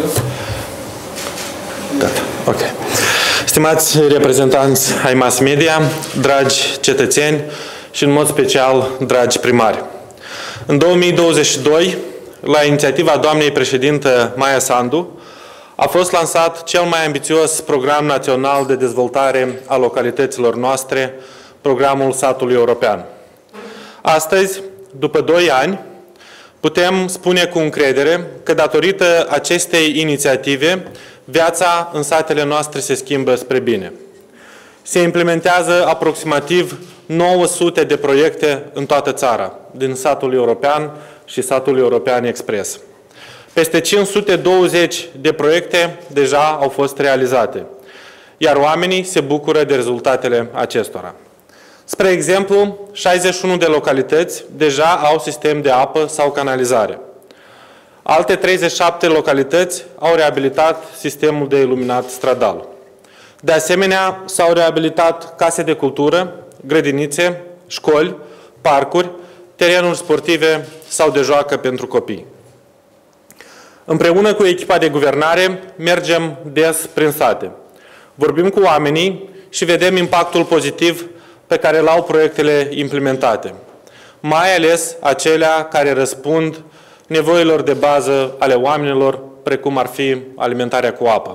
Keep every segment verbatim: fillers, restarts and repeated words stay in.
Gata. Ok. Stimați reprezentanți ai mass media, dragi cetățeni și în mod special, dragi primari. În două mii douăzeci și doi, la inițiativa doamnei președintă Maia Sandu, a fost lansat cel mai ambițios program național de dezvoltare a localităților noastre, programul Satului European. Astăzi, după doi ani, putem spune cu încredere că datorită acestei inițiative, viața în satele noastre se schimbă spre bine. Se implementează aproximativ nouă sute de proiecte în toată țara, din Satul European și Satul European Express. Peste cinci sute douăzeci de proiecte deja au fost realizate, iar oamenii se bucură de rezultatele acestora. Spre exemplu, șaizeci și unu de localități deja au sistem de apă sau canalizare. Alte treizeci și șapte localități au reabilitat sistemul de iluminat stradal. De asemenea, s-au reabilitat case de cultură, grădinițe, școli, parcuri, terenuri sportive sau de joacă pentru copii. Împreună cu echipa de guvernare, mergem des prin sate. Vorbim cu oamenii și vedem impactul pozitiv pe care îl au proiectele implementate, mai ales acelea care răspund nevoilor de bază ale oamenilor, precum ar fi alimentarea cu apă.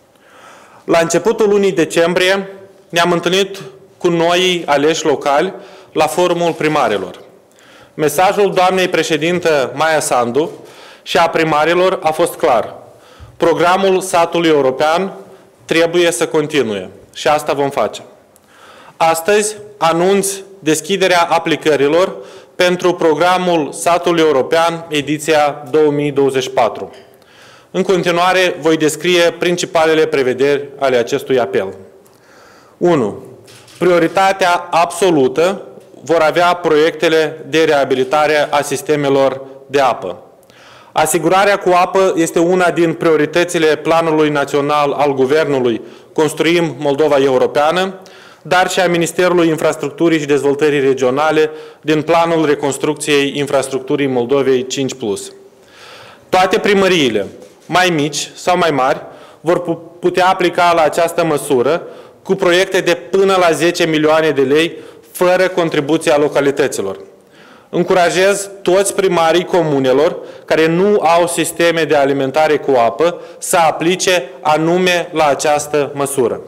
La începutul lunii decembrie ne-am întâlnit cu noi aleși locali la forumul primarilor. Mesajul doamnei președintă Maia Sandu și a primarilor a fost clar. Programul Satului European trebuie să continue și asta vom face. Astăzi anunț deschiderea aplicărilor pentru programul Satului European, ediția două mii douăzeci și patru. În continuare, voi descrie principalele prevederi ale acestui apel. unu. Prioritatea absolută vor avea proiectele de reabilitare a sistemelor de apă. Asigurarea cu apă este una din prioritățile Planului Național al Guvernului Construim Moldova Europeană, dar și a Ministerului Infrastructurii și Dezvoltării Regionale din Planul Reconstrucției Infrastructurii Moldovei cinci plus. Toate primăriile, mai mici sau mai mari, vor putea aplica la această măsură cu proiecte de până la zece milioane de lei, fără contribuția localităților. Încurajez toți primarii comunelor care nu au sisteme de alimentare cu apă să aplice anume la această măsură.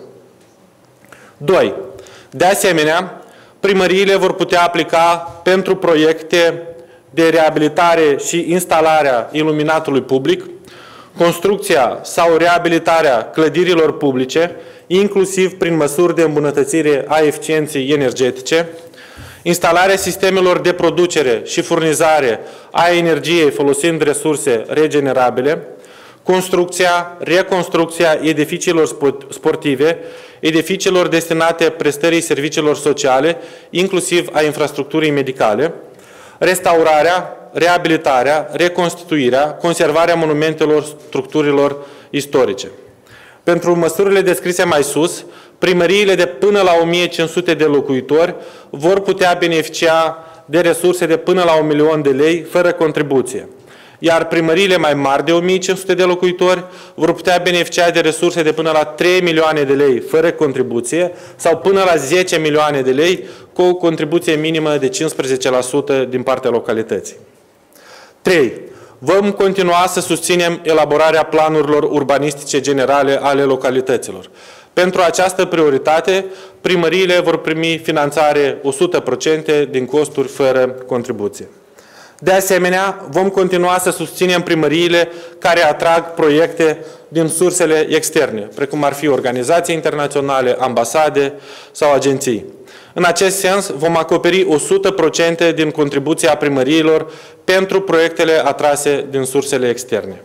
doi. De asemenea, primăriile vor putea aplica pentru proiecte de reabilitare și instalarea iluminatului public, construcția sau reabilitarea clădirilor publice, inclusiv prin măsuri de îmbunătățire a eficienței energetice, instalarea sistemelor de producere și furnizare a energiei folosind resurse regenerabile, construcția, reconstrucția edificiilor sportive, edificiilor destinate prestării serviciilor sociale, inclusiv a infrastructurii medicale, restaurarea, reabilitarea, reconstituirea, conservarea monumentelor, structurilor istorice. Pentru măsurile descrise mai sus, primăriile de până la o mie cinci sute de locuitori vor putea beneficia de resurse de până la un milion de lei fără contribuție, iar primăriile mai mari de o mie cinci sute de locuitori vor putea beneficia de resurse de până la trei milioane de lei fără contribuție sau până la zece milioane de lei cu o contribuție minimă de cincisprezece la sută din partea localității. trei. Vom continua să susținem elaborarea planurilor urbanistice generale ale localităților. Pentru această prioritate, primăriile vor primi finanțare o sută la sută din costuri fără contribuție. De asemenea, vom continua să susținem primăriile care atrag proiecte din sursele externe, precum ar fi organizații internaționale, ambasade sau agenții. În acest sens, vom acoperi o sută la sută din contribuția primăriilor pentru proiectele atrase din sursele externe.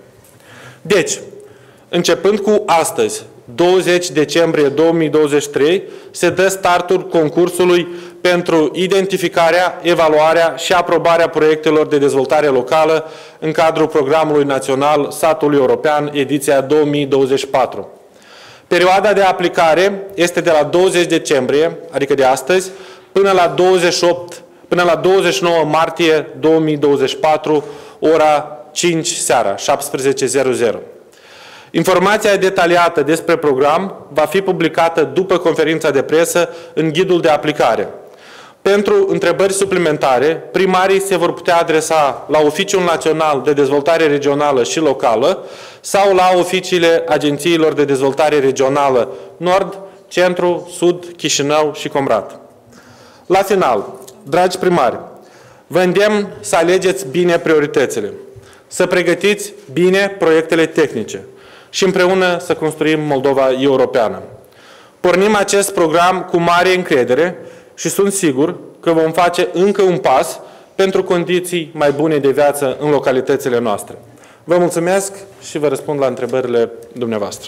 Deci, începând cu astăzi, douăzeci decembrie două mii douăzeci și trei, se dă startul concursului pentru identificarea, evaluarea și aprobarea proiectelor de dezvoltare locală în cadrul Programului Național Satului European, ediția două mii douăzeci și patru. Perioada de aplicare este de la douăzeci decembrie, adică de astăzi, până la douăzeci și opt, până la douăzeci și nouă martie două mii douăzeci și patru, ora cinci seara, șaptesprezece zero zero. Informația detaliată despre program va fi publicată după conferința de presă în ghidul de aplicare. Pentru întrebări suplimentare, primarii se vor putea adresa la Oficiul Național de Dezvoltare Regională și Locală sau la oficiile agențiilor de dezvoltare regională Nord, Centru, Sud, Chișinău și Comrat. La final, dragi primari, vă îndemn să alegeți bine prioritățile, să pregătiți bine proiectele tehnice și împreună să construim Moldova europeană. Pornim acest program cu mare încredere și sunt sigur că vom face încă un pas pentru condiții mai bune de viață în localitățile noastre. Vă mulțumesc și vă răspund la întrebările dumneavoastră.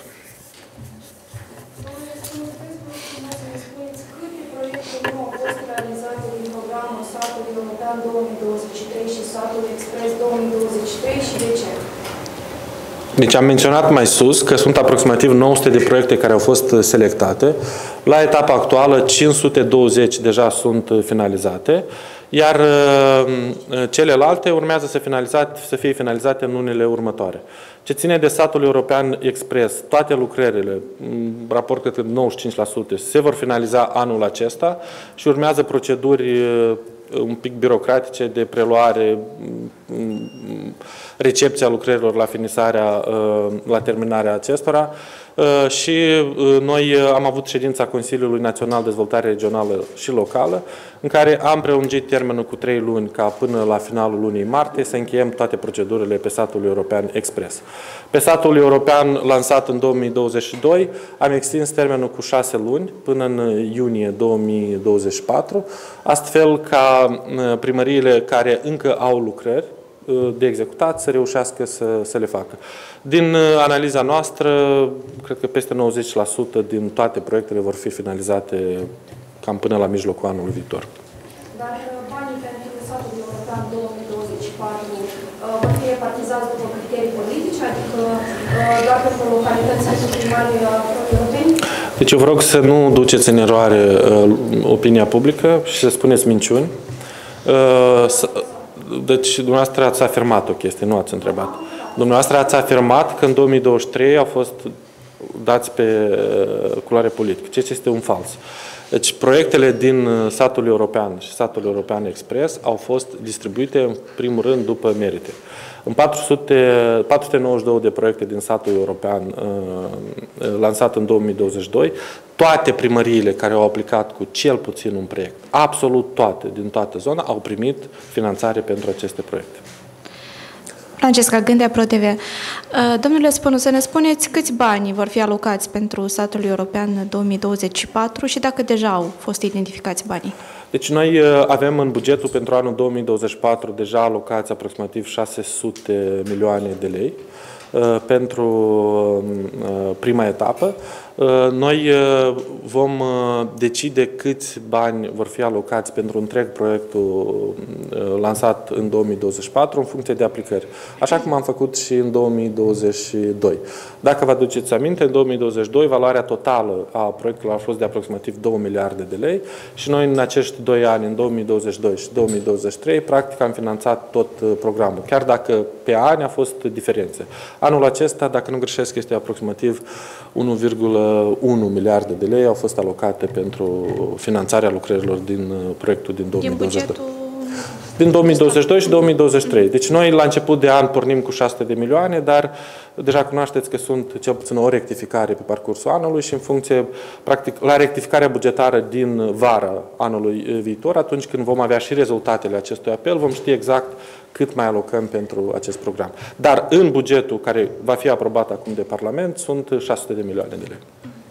două mii douăzeci și trei și Satul Expres două mii douăzeci și trei și de ce? Deci am menționat mai sus că sunt aproximativ nouă sute de proiecte care au fost selectate. La etapa actuală, cinci sute douăzeci deja sunt finalizate, iar celelalte urmează să, finalizate, să fie finalizate în lunile următoare. Ce ține de Satul European Expres, toate lucrările, în raport cred că nouăzeci și cinci la sută, se vor finaliza anul acesta și urmează proceduri un pic birocratice de preluare, recepția lucrărilor la finisarea, la terminarea acestora și noi am avut ședința Consiliului Național de Dezvoltare Regională și Locală, în care am prelungit termenul cu trei luni ca până la finalul lunii martie să încheiem toate procedurile pe Satul European Expres. Pe Satul European lansat în două mii douăzeci și doi am extins termenul cu șase luni până în iunie două mii douăzeci și patru, astfel ca primăriile care încă au lucrări de executat să reușească să, să le facă. Din analiza noastră, cred că peste nouăzeci la sută din toate proiectele vor fi finalizate cam până la mijlocul anului viitor. Dar banii pentru Satul European două mii douăzeci și patru vor fi repartizați după criterii politice, adică doar pentru localitățile cu primarii europeni? Deci eu vă rog să nu duceți în eroare opinia publică și să spuneți minciuni. Deci, dumneavoastră ați afirmat o chestie, nu ați întrebat. Dumneavoastră ați afirmat că în două mii douăzeci și trei au fost dați pe culoare politică, ceea ce este un fals. Deci, proiectele din Satul European și Satul European Expres au fost distribuite, în primul rând, după merite. În patru sute nouăzeci și două de proiecte din Satul European lansat în două mii douăzeci și doi, toate primăriile care au aplicat cu cel puțin un proiect, absolut toate, din toată zona, au primit finanțare pentru aceste proiecte. Francesca Gândea, ProTV. Domnule Spănu, să ne spuneți câți bani vor fi alocați pentru Satul European două mii douăzeci și patru și dacă deja au fost identificați banii? Deci noi avem în bugetul pentru anul două mii douăzeci și patru deja alocați aproximativ șase sute milioane de lei pentru prima etapă. Noi vom decide câți bani vor fi alocați pentru întreg proiectul lansat în două mii douăzeci și patru în funcție de aplicări, așa cum am făcut și în două mii douăzeci și doi. Dacă vă aduceți aminte, în două mii douăzeci și doi valoarea totală a proiectului a fost de aproximativ două miliarde de lei și noi în acești doi ani, în două mii douăzeci și doi și două mii douăzeci și trei, practic am finanțat tot programul, chiar dacă pe ani a fost diferențe. Anul acesta, dacă nu greșesc, este aproximativ unu virgulă unu miliarde de lei au fost alocate pentru finanțarea lucrărilor din proiectul din două mii douăzeci și doi. Din două mii douăzeci și doi și două mii douăzeci și trei. Deci noi la început de an pornim cu șase sute de milioane, dar deja cunoașteți că sunt cel puțin o rectificare pe parcursul anului și în funcție, practic, la rectificarea bugetară din vara anului viitor, atunci când vom avea și rezultatele acestui apel, vom ști exact cât mai alocăm pentru acest program. Dar în bugetul care va fi aprobat acum de Parlament sunt șase sute de milioane de lei.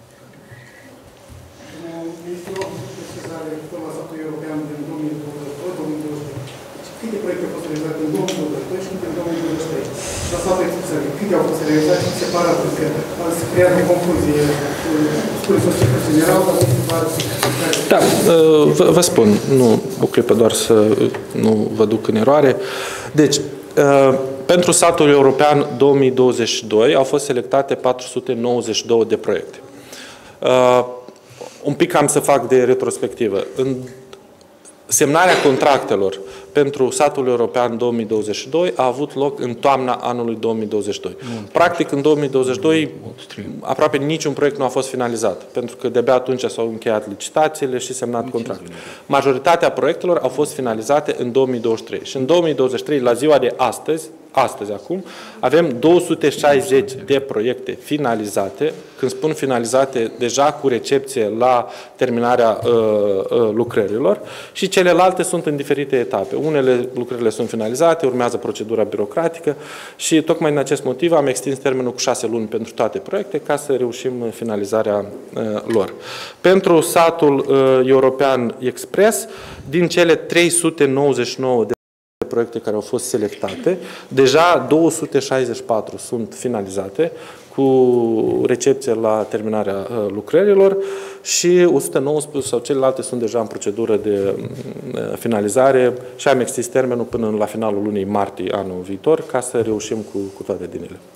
Câte proiecte au fost realizate în două mii douăzeci și doi și în două mii douăzeci și trei? Și la sfată explicație, câte au fost realizate și separat, că se creează o confuzie. Spuneți o cifră generală, dar nu se pare. Da, vă, vă spun, nu o clipă doar să nu vă duc în eroare. Deci, pentru Satul European două mii douăzeci și doi au fost selectate patru sute nouăzeci și două de proiecte. Un pic am să fac de retrospectivă. În semnarea contractelor pentru satul european două mii douăzeci și doi a avut loc în toamna anului două mii douăzeci și doi. Practic, în două mii douăzeci și doi, aproape niciun proiect nu a fost finalizat, pentru că de-abia atunci s-au încheiat licitațiile și semnat contractul. Majoritatea proiectelor au fost finalizate în două mii douăzeci și trei. Și în două mii douăzeci și trei, la ziua de astăzi, astăzi acum, avem două sute șaizeci de proiecte finalizate. Când spun finalizate, deja cu recepție la terminarea uh, uh, lucrărilor, și celelalte sunt în diferite etape. Unele lucrările sunt finalizate, urmează procedura birocratică și tocmai din acest motiv am extins termenul cu șase luni pentru toate proiecte ca să reușim finalizarea uh, lor. Pentru satul uh, european Express, din cele trei sute nouăzeci și nouă de proiecte care au fost selectate, deja două sute șaizeci și patru sunt finalizate cu recepție la terminarea uh, lucrărilor și o sută nouăsprezece sau celelalte sunt deja în procedură de uh, finalizare și am extins termenul până la finalul lunii martie anul viitor ca să reușim cu, cu toate din ele.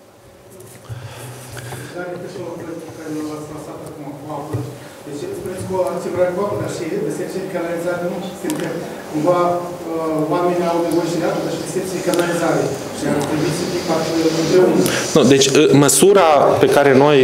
Deci, spuneți că asigurarea cu apă, dar și recepție de canalizare nu simte. Cumva, oamenii au nevoie și de apă, dar și recepție de canalizare. Și ar trebui să fie parte împreună. Nu, deci, măsura pe care noi,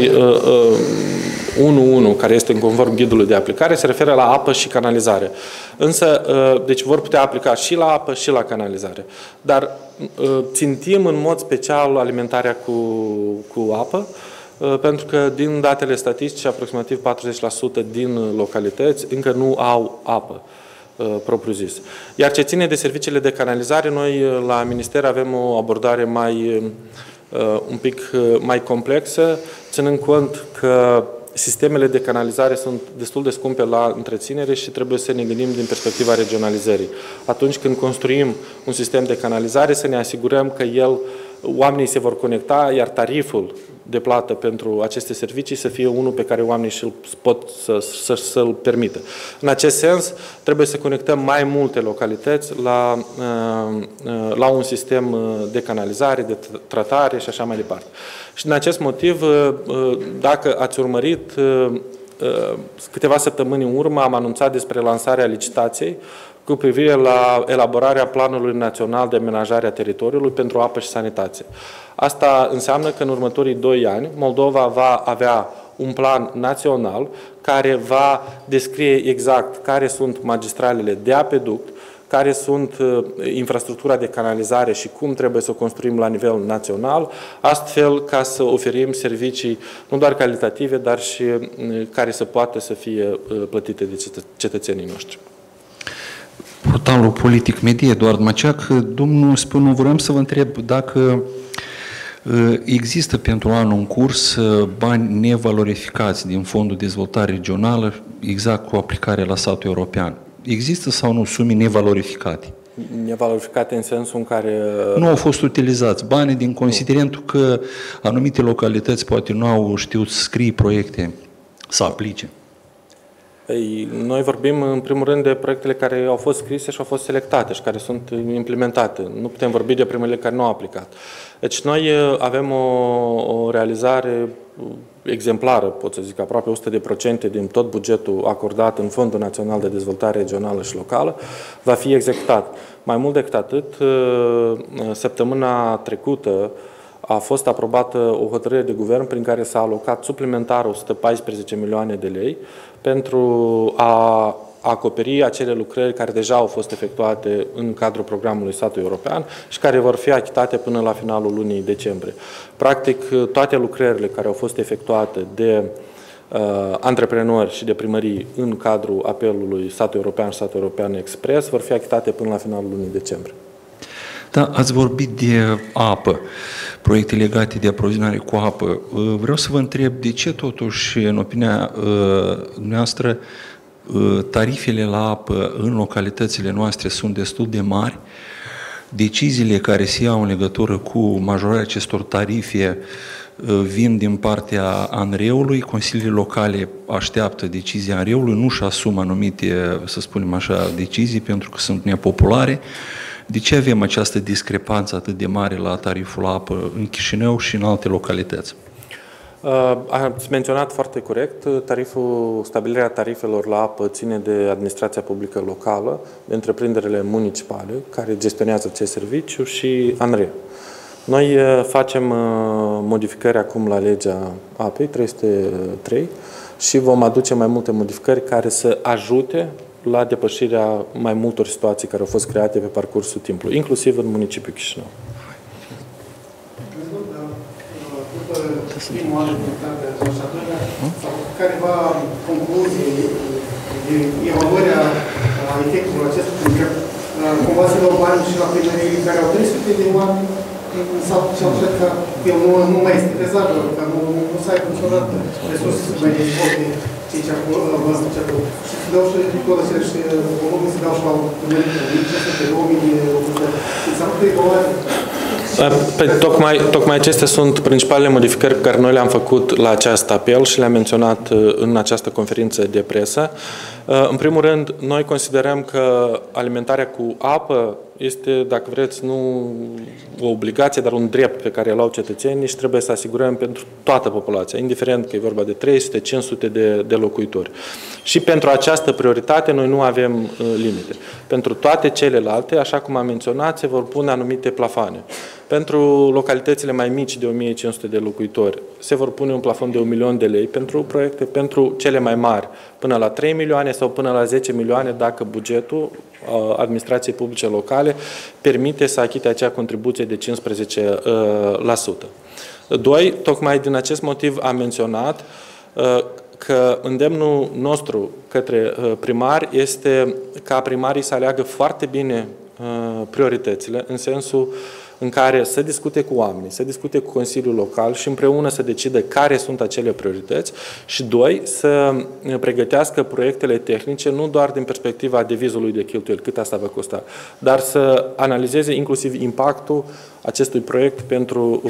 unu unu, care este în conform ghidului de aplicare, se referă la apă și canalizare. Însă, deci vor putea aplica și la apă și la canalizare. Dar țintim în mod special alimentarea cu, cu apă, pentru că din datele statistice, aproximativ patruzeci la sută din localități încă nu au apă, propriu-zis. Iar ce ține de serviciile de canalizare, noi la Minister avem o abordare mai, un pic mai complexă, ținând cont că sistemele de canalizare sunt destul de scumpe la întreținere și trebuie să ne gândim din perspectiva regionalizării. Atunci când construim un sistem de canalizare, să ne asigurăm că el, oamenii se vor conecta, iar tariful de plată pentru aceste servicii să fie unul pe care oamenii și-l pot să, să, să-l permită. În acest sens, trebuie să conectăm mai multe localități la, la un sistem de canalizare, de tratare și așa mai departe. Și din acest motiv, dacă ați urmărit, câteva săptămâni în urmă am anunțat despre lansarea licitației cu privire la elaborarea Planului Național de Amenajare a Teritoriului pentru apă și sanitație. Asta înseamnă că în următorii doi ani Moldova va avea un plan național care va descrie exact care sunt magistralele de apeduct, care sunt infrastructura de canalizare și cum trebuie să o construim la nivel național, astfel ca să oferim servicii nu doar calitative, dar și care să poată să fie plătite de cetățenii noștri. Portalul Politic Media, Eduard Maceac, domnul Spânu, vreau să vă întreb dacă există pentru anul în curs bani nevalorificați din Fondul de Dezvoltare Regională, exact cu aplicare la satul european. Există sau nu sume nevalorificate? Nevalorificate în sensul în care... Nu au fost utilizați banii din considerentul că anumite localități poate nu au știut să scrie proiecte să aplice. Ei, noi vorbim în primul rând de proiectele care au fost scrise și au fost selectate și care sunt implementate. Nu putem vorbi de primele care nu au aplicat. Deci noi avem o, o realizare exemplară, pot să zic, aproape o sută la sută din tot bugetul acordat în Fondul Național de Dezvoltare Regională și Locală va fi executat. Mai mult decât atât, săptămâna trecută a fost aprobată o hotărâre de guvern prin care s-a alocat suplimentar o sută paisprezece milioane de lei pentru a acoperi acele lucrări care deja au fost efectuate în cadrul programului Satul European și care vor fi achitate până la finalul lunii decembrie. Practic, toate lucrările care au fost efectuate de uh, antreprenori și de primării în cadrul apelului Satul European și Satul European Express vor fi achitate până la finalul lunii decembrie. Da, ați vorbit de apă, proiecte legate de aprovizionare cu apă. Vreau să vă întreb de ce totuși, în opinia noastră, tarifele la apă în localitățile noastre sunt destul de mari. Deciziile care se iau în legătură cu majorarea acestor tarife vin din partea ANRE-ului, consiliile locale așteaptă decizia ANRE-ului, nu își asumă anumite, să spunem așa, decizii pentru că sunt nepopulare. De ce avem această discrepanță atât de mare la tariful la apă în Chișinău și în alte localități? Ați menționat foarte corect, tariful, stabilirea tarifelor la apă ține de administrația publică locală, de întreprinderile municipale care gestionează acest serviciu și ANRE. Noi facem modificări acum la legea apei trei sute trei și vom aduce mai multe modificări care să ajute la depășirea mai multor situații care au fost create pe parcursul timpului, inclusiv în municipiul Chișinău. Primul an de activitate și a doilea, sau careva concluzii de evaluarea efectelor acestui, pentru că cumva se dau bani și la primării care au trei sute de oameni în satul cel cred că el nu, nu mai este rezabil, că nu, nu s-a funcționat resurse să mai dezvolte cei ce acolo, ce acolo. Și se dau și tot acele și volume se dau și la primării, cinci sute de oameni de lucrători. Înseamnă că evaluare. Pe, tocmai, tocmai acestea sunt principalele modificări pe care noi le-am făcut la acest apel și le-am menționat în această conferință de presă. În primul rând, noi considerăm că alimentarea cu apă este, dacă vreți, nu o obligație, dar un drept pe care îl au cetățenii și trebuie să asigurăm pentru toată populația, indiferent că e vorba de trei sute, cinci sute de, de locuitori. Și pentru această prioritate noi nu avem uh, limite. Pentru toate celelalte, așa cum am menționat, se vor pune anumite plafane. Pentru localitățile mai mici de o mie cinci sute de locuitori se vor pune un plafon de un milion de lei pentru proiecte, pentru cele mai mari până la trei milioane sau până la zece milioane dacă bugetul uh, administrației publice locale permite să achite acea contribuție de cincisprezece la sută. Doi, tocmai din acest motiv am menționat uh, că îndemnul nostru către primari este ca primarii să aleagă foarte bine prioritățile, în sensul în care să discute cu oamenii, să discute cu Consiliul Local și împreună să decidă care sunt acele priorități și, doi, să pregătească proiectele tehnice nu doar din perspectiva devizului de cheltuieli, cât asta va costa, dar să analizeze inclusiv impactul acestui proiect pentru,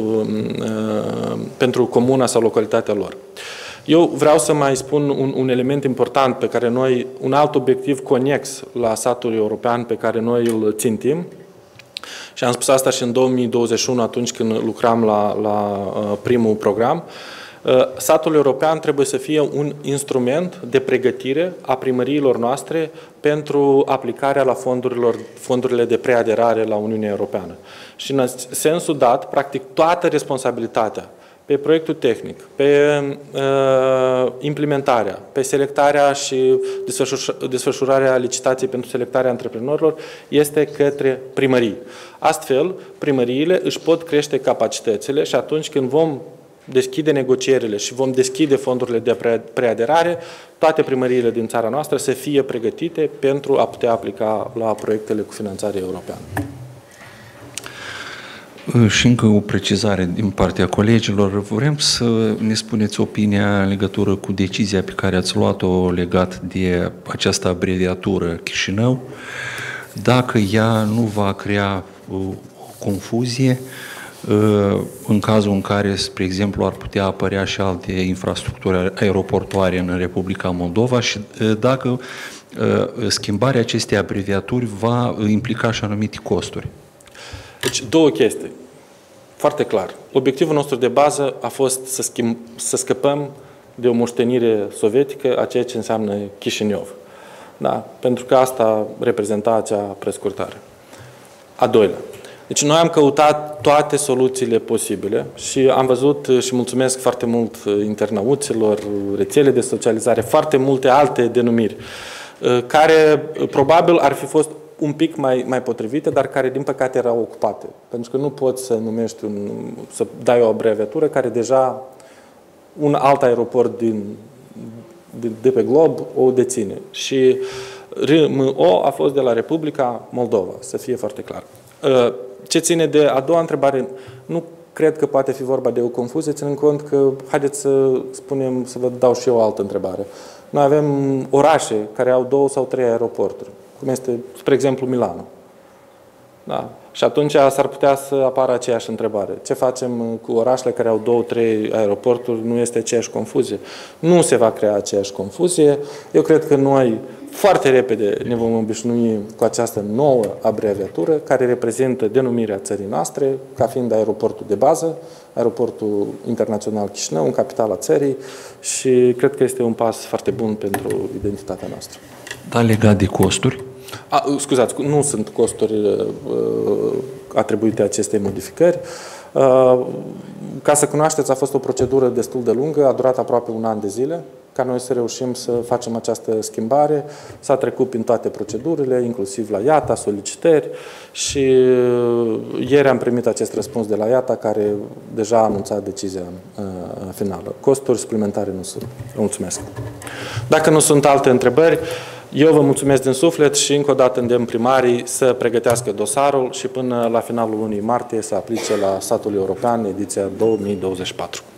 pentru comuna sau localitatea lor. Eu vreau să mai spun un, un element important pe care noi, un alt obiectiv conex la satul european pe care noi îl țintim, și am spus asta și în două mii douăzeci și unu atunci când lucram la, la primul program, satul european trebuie să fie un instrument de pregătire a primăriilor noastre pentru aplicarea la fondurilor, fondurile de preaderare la Uniunea Europeană. Și în sensul dat, practic toată responsabilitatea pe proiectul tehnic, pe uh, implementarea, pe selectarea și desfășurarea licitației pentru selectarea antreprenorilor este către primării. Astfel, primăriile își pot crește capacitățile și atunci când vom deschide negocierile și vom deschide fondurile de preaderare, toate primăriile din țara noastră să fie pregătite pentru a putea aplica la proiectele cu finanțare europeană. Și încă o precizare din partea colegilor. Vrem să ne spuneți opinia în legătură cu decizia pe care ați luat-o legat de această abreviatură Chișinău, dacă ea nu va crea o confuzie în cazul în care, spre exemplu, ar putea apărea și alte infrastructuri aeroportoare în Republica Moldova și dacă schimbarea acestei abreviaturi va implica și anumite costuri. Deci, două chestii. Foarte clar. Obiectivul nostru de bază a fost să, schimb, să scăpăm de o moștenire sovietică a ceea ce înseamnă Chișinău. Da? Pentru că asta reprezenta acea prescurtare. A doilea. Deci noi am căutat toate soluțiile posibile și am văzut și mulțumesc foarte mult internauților, rețele de socializare, foarte multe alte denumiri, care probabil ar fi fost un pic mai, mai potrivite, dar care, din păcate, erau ocupate. Pentru că nu poți să numești, un, să dai o abreviatură care deja un alt aeroport din, de, de pe glob o deține. Și R M O a fost de la Republica Moldova, să fie foarte clar. Ce ține de a doua întrebare, nu cred că poate fi vorba de o confuzie, ținând cont că, haideți să spunem, să vă dau și eu o altă întrebare. Noi avem orașe care au două sau trei aeroporturi, cum este, spre exemplu, Milano. Da? Și atunci s-ar putea să apară aceeași întrebare. Ce facem cu orașele care au două, trei aeroporturi? Nu este aceeași confuzie? Nu se va crea aceeași confuzie. Eu cred că noi foarte repede ne vom obișnui cu această nouă abreviatură care reprezintă denumirea țării noastre ca fiind aeroportul de bază, aeroportul internațional Chișinău, în capitala țării, și cred că este un pas foarte bun pentru identitatea noastră. Da, legat de costuri? A, scuzați, nu sunt costuri uh, atribuite acestei modificări. Uh, ca să cunoașteți, a fost o procedură destul de lungă, a durat aproape un an de zile, ca noi să reușim să facem această schimbare. S-a trecut prin toate procedurile, inclusiv la I A T A, solicitări, și ieri am primit acest răspuns de la I A T A, care deja a anunțat decizia uh, finală. Costuri suplimentare nu sunt. Vă mulțumesc. Dacă nu sunt alte întrebări, eu vă mulțumesc din suflet și încă o dată îndemn primarii să pregătească dosarul și până la finalul lunii martie să aplice la statul european ediția două mii douăzeci și patru.